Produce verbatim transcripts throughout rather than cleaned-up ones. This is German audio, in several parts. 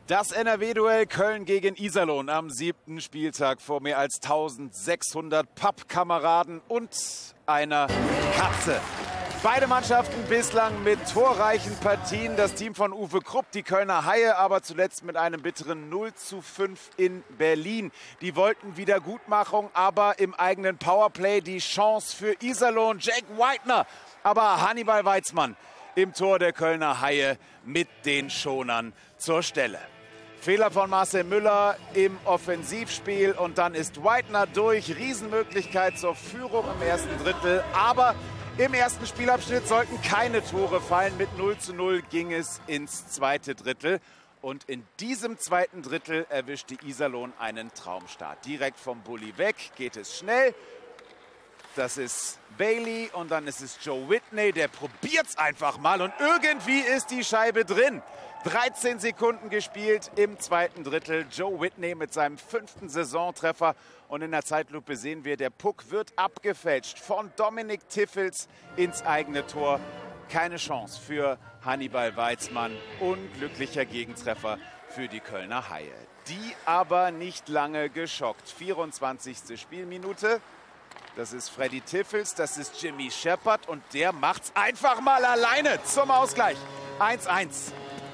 Das N R W-Duell Köln gegen Iserlohn am siebten Spieltag vor mehr als eintausendsechshundert Pappkameraden und einer Katze. Beide Mannschaften bislang mit torreichen Partien. Das Team von Uwe Krupp, die Kölner Haie, aber zuletzt mit einem bitteren null zu fünf in Berlin. Die wollten Wiedergutmachung, aber im eigenen Powerplay die Chance für Iserlohn. Jake Whitener, aber Hannibal Weizmann im Tor der Kölner Haie mit den Schonern zur Stelle. Fehler von Marcel Müller im Offensivspiel und dann ist Whitener durch. Riesenmöglichkeit zur Führung im ersten Drittel, aber im ersten Spielabschnitt sollten keine Tore fallen. Mit null zu null ging es ins zweite Drittel. Und in diesem zweiten Drittel erwischte Iserlohn einen Traumstart. Direkt vom Bulli weg geht es schnell. Das ist Bailey und dann ist es Joe Whitney. Der probiert es einfach mal und irgendwie ist die Scheibe drin. dreizehn Sekunden gespielt im zweiten Drittel. Joe Whitney mit seinem fünften Saisontreffer. Und in der Zeitlupe sehen wir, der Puck wird abgefälscht von Dominik Tiffels ins eigene Tor. Keine Chance für Hannibal Weizmann. Unglücklicher Gegentreffer für die Kölner Haie. Die aber nicht lange geschockt. vierundzwanzigste Spielminute. Das ist Freddy Tiffels, das ist Jimmy Shepard und der macht's einfach mal alleine zum Ausgleich. eins eins.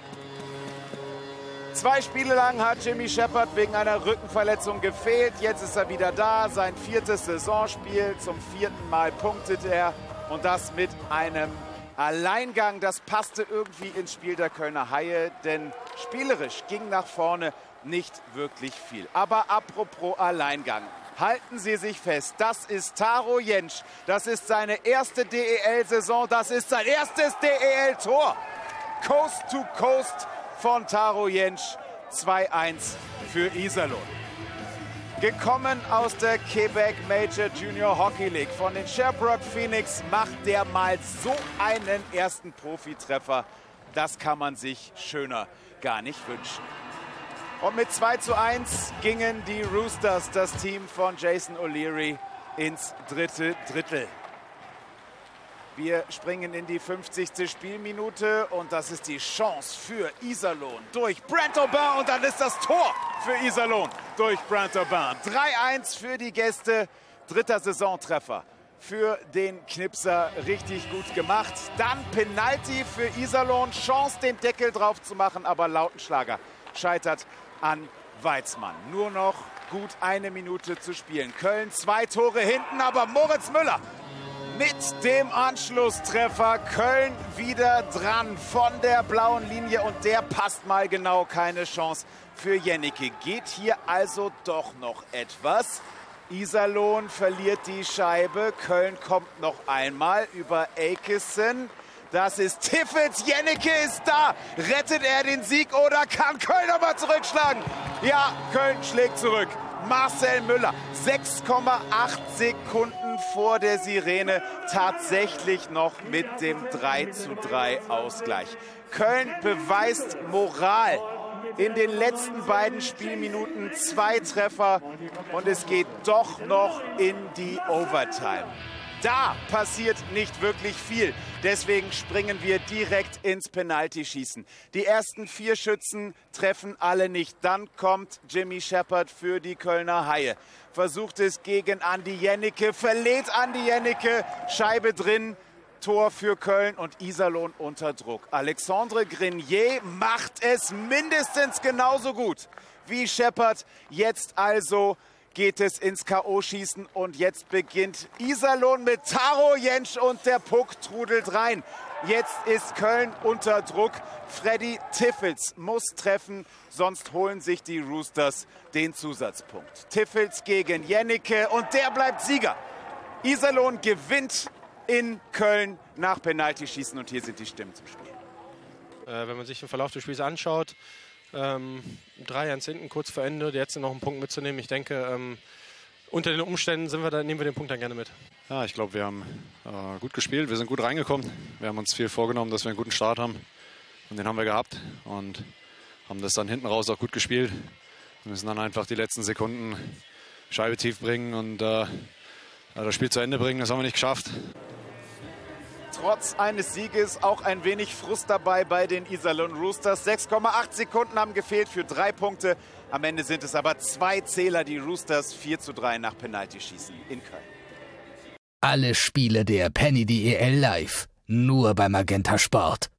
Zwei Spiele lang hat Jimmy Shepard wegen einer Rückenverletzung gefehlt. Jetzt ist er wieder da. Sein viertes Saisonspiel. Zum vierten Mal punktet er. Und das mit einem Alleingang. Das passte irgendwie ins Spiel der Kölner Haie. Denn spielerisch ging nach vorne nicht wirklich viel. Aber apropos Alleingang. Halten Sie sich fest, das ist Taro Jentsch. Das ist seine erste D E L-Saison. Das ist sein erstes D E L-Tor. Coast to Coast von Taro Jentsch. zwei eins für Iserlohn. Gekommen aus der Quebec Major Junior Hockey League von den Sherbrooke Phoenix macht der mal so einen ersten Profitreffer. Das kann man sich schöner gar nicht wünschen. Und mit zwei zu eins gingen die Roosters, das Team von Jason O'Leary, ins dritte Drittel. Wir springen in die fünfzigste Spielminute und das ist die Chance für Iserlohn durch Brent Aubin und dann ist das Tor für Iserlohn durch Brent Aubin. drei eins für die Gäste, dritter Saisontreffer für den Knipser, richtig gut gemacht. Dann Penalty für Iserlohn, Chance den Deckel drauf zu machen, aber Lautenschlager scheitert an Weizmann. Nur noch gut eine Minute zu spielen. Köln zwei Tore hinten, aber Moritz Müller mit dem Anschlusstreffer. Köln wieder dran von der blauen Linie und der passt mal genau, keine Chance für Jennecke. Geht hier also doch noch etwas. Iserlohn verliert die Scheibe. Köln kommt noch einmal über Akeson. Das ist Tiffels, Jennecke ist da. Rettet er den Sieg oder kann Köln aber zurückschlagen? Ja, Köln schlägt zurück. Marcel Müller, sechs Komma acht Sekunden vor der Sirene, tatsächlich noch mit dem drei zu drei Ausgleich. Köln beweist Moral. In den letzten beiden Spielminuten zwei Treffer und es geht doch noch in die Overtime. Da passiert nicht wirklich viel. Deswegen springen wir direkt ins Penaltyschießen. Die ersten vier Schützen treffen alle nicht. Dann kommt Jimmy Shepard für die Kölner Haie. Versucht es gegen Andi Jennecke, verlädt Andi Jennecke, Scheibe drin, Tor für Köln und Iserlohn unter Druck. Alexandre Grenier macht es mindestens genauso gut wie Shepard. Jetzt also geht es ins K O-Schießen und jetzt beginnt Iserlohn mit Taro Jentsch und der Puck trudelt rein. Jetzt ist Köln unter Druck. Freddy Tiffels muss treffen, sonst holen sich die Roosters den Zusatzpunkt. Tiffels gegen Jennecke und der bleibt Sieger. Iserlohn gewinnt in Köln nach Penaltyschießen und hier sind die Stimmen zum Spiel. Äh, wenn man sich den Verlauf des Spiels anschaut, Ähm, drei eins hinten, kurz vor Ende, jetzt noch einen Punkt mitzunehmen. Ich denke, ähm, unter den Umständen sind wir da, nehmen wir den Punkt dann gerne mit. Ja, ich glaube, wir haben äh, gut gespielt, wir sind gut reingekommen. Wir haben uns viel vorgenommen, dass wir einen guten Start haben. Und den haben wir gehabt und haben das dann hinten raus auch gut gespielt. Wir müssen dann einfach die letzten Sekunden Scheibe tief bringen und äh, das Spiel zu Ende bringen. Das haben wir nicht geschafft. trotz eines Sieges auch ein wenig Frust dabei bei den Iserlohn Roosters. sechs Komma acht Sekunden haben gefehlt für drei Punkte. Am Ende sind es aber zwei Zähler, die Roosters vier zu drei nach Penaltyschießen in Köln. Alle Spiele der Penny D E L live, nur bei Magenta Sport.